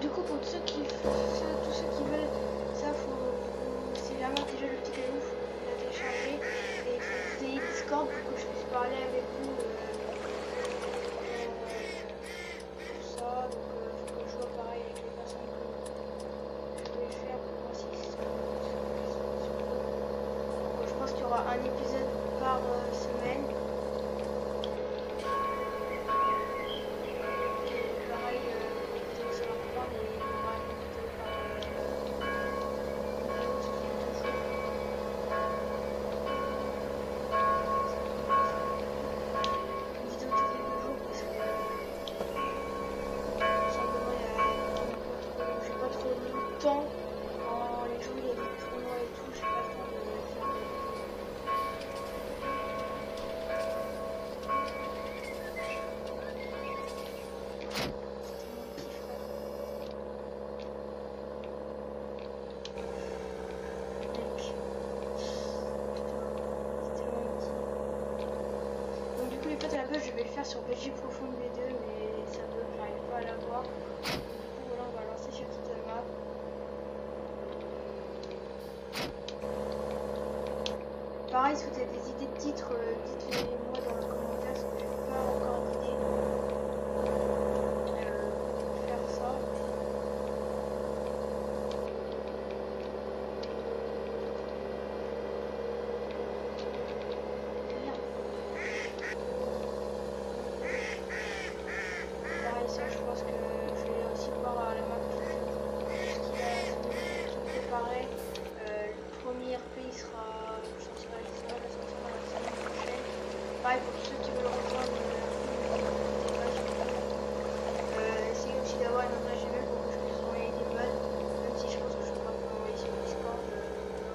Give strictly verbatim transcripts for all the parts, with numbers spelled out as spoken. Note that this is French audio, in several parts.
du coup, pour tous ceux qui, ceux, tous ceux qui veulent ça, faut, c'est la main déjà le petit caillou, faut la télécharger et il faut que vous ayez Discord pour que je puisse parler avec vous. Euh, euh, tout ça, donc il euh, faut que je vois pareil avec les personnes que je vais faire pour voir si c'est ce donc je pense qu'il y aura un épisode par euh, semaine. Je vais le faire sur P G Profonde V deux, mais ça veut, j'arrive pas à l'avoir. Du coup, voilà, on va lancer sur cette map. Pareil, si vous avez des idées de titres, euh, dites-les moi dans le commentaire, parce que je n'ai pas encore d'idée euh, pour faire ça. Pareil pour tous ceux qui veulent rejoindre euh, essayez aussi d'avoir une adresse Gmail pour que je puisse envoyer des modes, même si je pense que je pourrais vous l'envoyer sur Discord. Euh,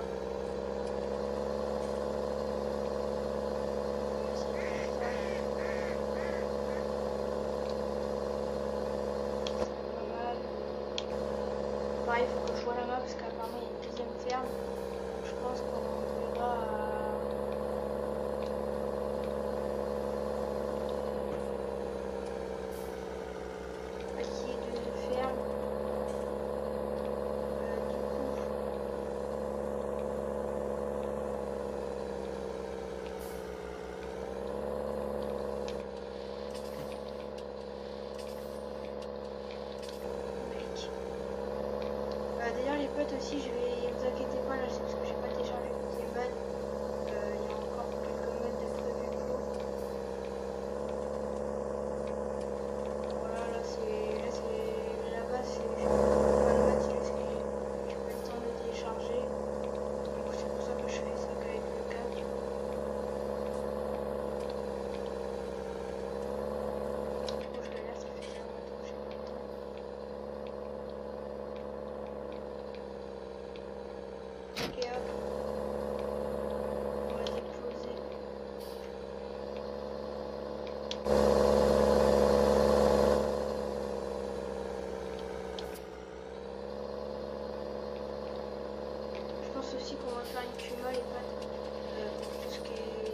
pareil, il faut que je vois la map parce qu'apparemment il y a une deuxième ferme, donc je pense qu'on verra à d'ailleurs les potes aussi, je vais, vous inquiétez pas, là c'est parce que j'ai pas téléchargé les mods, euh, il y a encore quelques mods de prévus pour. Voilà, là c'est, là c'est, là-bas c'est, je pas le mod, c'est juste que j'ai pas le temps de le télécharger, donc c'est pour ça que je fais ça qu'avec le câble. Du coup je galère, ça fait bien longtemps que j'ai pas le temps. Ok hop, on va déposer. Je pense aussi qu'on va faire une cuma et pas euh, pour tout ce qui est...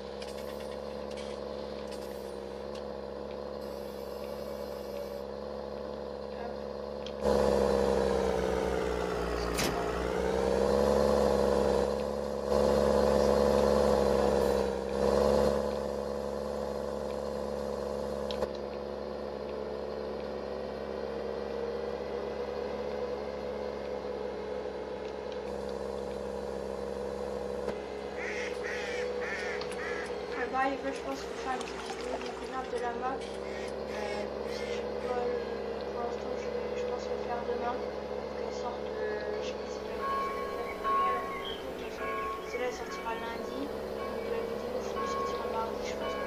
Pareil, je pense qu'il faut faire une petite vidéo découverte de la map. Euh, si je peux pas, pour l'instant, je, je pense le faire demain. Pour qu'elle sorte, euh, je sais pas si la vidéo, celle-là elle sortira lundi. Donc la vidéo sortira mardi, je pense.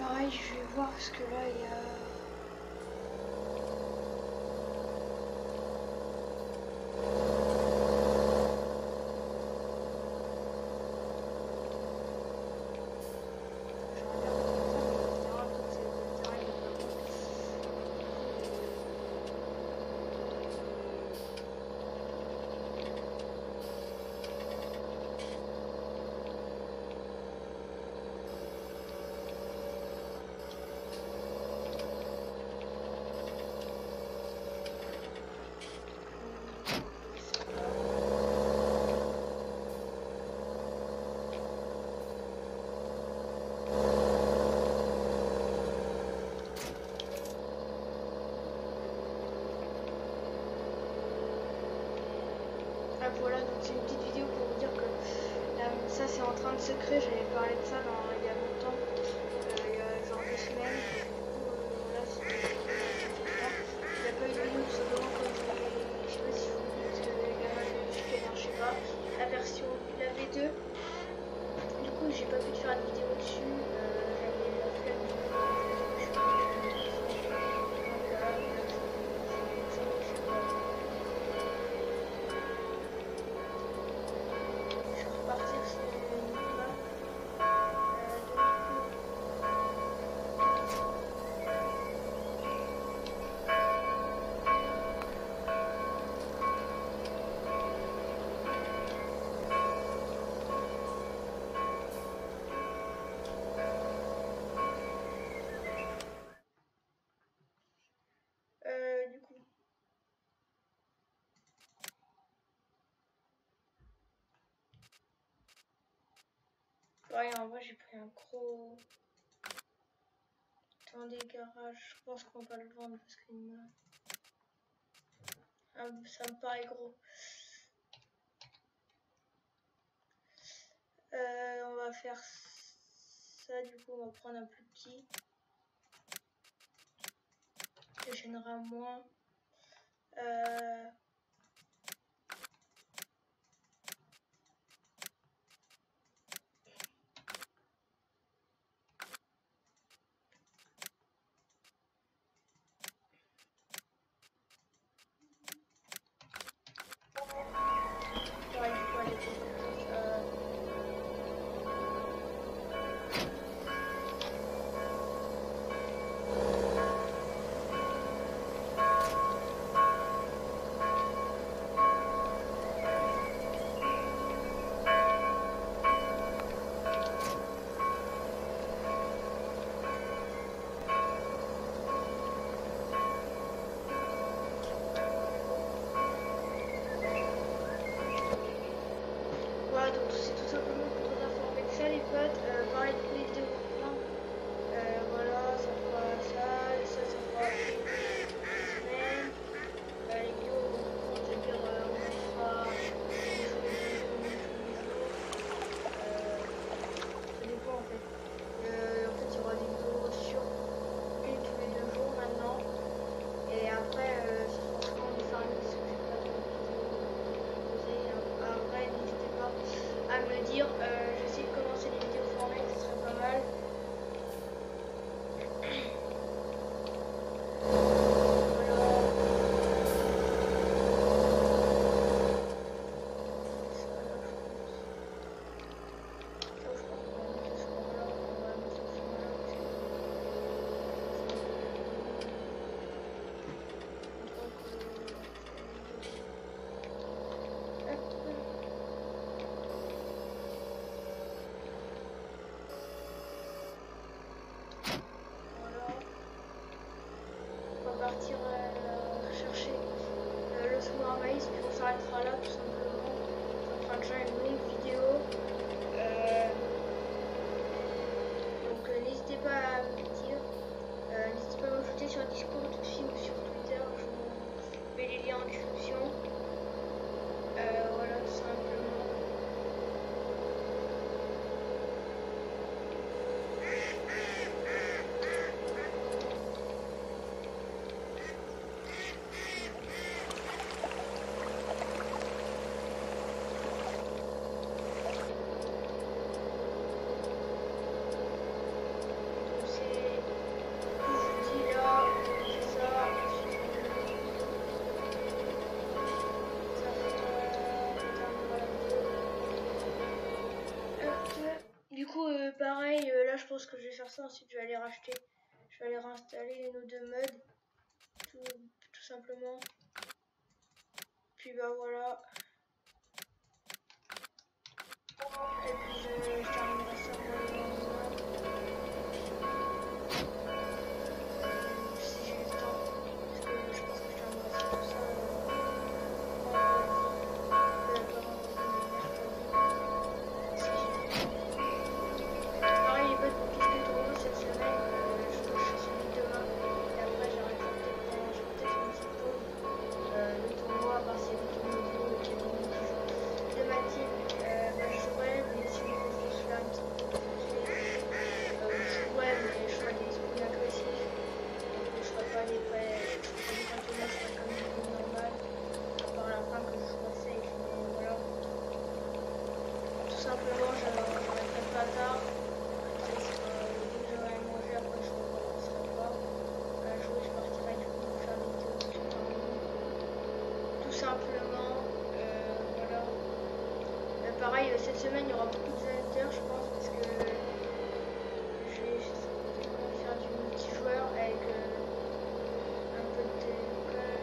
pareil, je vais voir parce que là il y a. Voilà, donc c'est une petite vidéo pour vous dire que là, ça c'est en train de se créer. J'avais parlé de ça dans, il y a longtemps, euh, il y a genre deux semaines. Du coup, euh, là, c'est, il n'y a pas eu de vidéo tout simplement comme je voulais. Je sais pas si je vous le dis parce que les gamins de chicaner, je sais pas, la version, la V deux. Du coup, j'ai pas pu te faire de vidéo dessus. Euh, j'avais la flemme de partir sur le niveau là. Euh, du coup. Ouais, en vrai, j'ai pris un gros. Dans des garages, je pense qu'on va le vendre parce qu'il me. Ah, ça me paraît gros. Euh, on va faire ça, du coup, on va prendre un plus petit. Ça gênera moins. Euh... Ouais, du coup, aller euh... Voilà, donc c'est tout simplement pour vous informer de ça, les potes. Euh, pareil, pour les vidéos maintenant. Euh, voilà, ça fera ça, et ça, ça fera après une semaine. Euh, les vidéos vont reprendre, c'est-à-dire euh, on en fera une jour, deux jours, une jour, deux jours. Euh, ça dépend en fait. Euh, en fait, il y aura des vidéos sur une tous les deux jours maintenant. Et après, euh, ce sera souvent du farming, parce que j'ai pas de vidéos proposées. Après, n'hésitez pas à me le dire. Euh, J'essaie de commencer les vidéos farming, ce serait pas mal. Partir euh, chercher euh, le semoir à maïs, puis on s'arrêtera là tout simplement. Ça fera déjà une longue vidéo. Euh, donc euh, n'hésitez pas à me dire, euh, n'hésitez pas à m'ajouter sur Discord aussi ou sur Twitter, je vous mets les liens en description. Euh, voilà, tout simplement. pense que je vais faire ça. Ensuite, je vais aller racheter. Je vais aller réinstaller nos deux mods. Tout, tout simplement. Puis bah voilà. Et puis je, je terminerai ça moi le lendemain. Euh, si j'ai le temps. Parce que je pense que je terminerai ça tout ça euh, vendredi. Euh, pas vendredi, mais mercredi. Si j'ai le temps. Pareil les potes, pour quelques tournois cette semaine. Euh, je crois que je fais celui de demain. Et après j'arrêterai peut-être pendant. Je vais peut-être une petite pause. Euh, le tournoi, à part s'il y a des tournois de qui joue de ma team. Euh, bah, je jouerai, mais sinon je vais se faire une petite pause vite fait. Euh, je jouerai, mais je ferai des spins agressifs. Donc je ferai pas des vrais. Je ferai des championnats, je ferai comme une game normale. À part la fin que je jouerai safe, mais voilà. Tout simplement, je n'arrêterai pas tard. Comme ça, il sera dès que j'aurai à manger, après je ne recommencerai pas à jouer. Je partirai du coup pour faire des vidéos tout de suite en ligne. Tout simplement, euh, voilà. Euh, pareil, cette semaine il y aura beaucoup de hunters, je pense, parce que je vais faire du multijoueur avec euh, un peu de télécole.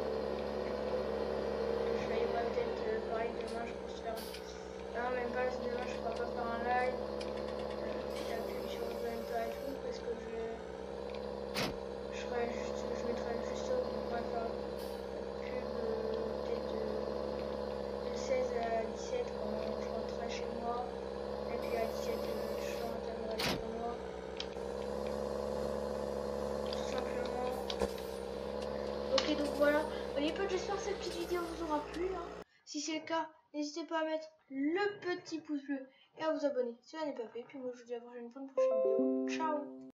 Je vais peut-être euh, pareil demain, je pense faire. Non, même pas, demain je ferai pas faire un live. Euh, peut-être appuyer sur le hunter et tout, parce que je je ferai juste, je mettrai juste ça pour pouvoir faire pub euh, peut-être de, de seize à dix-sept quand je rentrerai chez moi. Et puis à dix-sept, euh, je entamerai le tournoi. Tout simplement. Ok, donc voilà. Les potes, j'espère que cette petite vidéo vous aura plu. Hein. Si c'est le cas, n'hésitez pas à mettre le petit pouce bleu et à vous abonner si ce n'est pas fait. Puis moi, je vous dis à la prochaine fois, une prochaine vidéo. Ciao!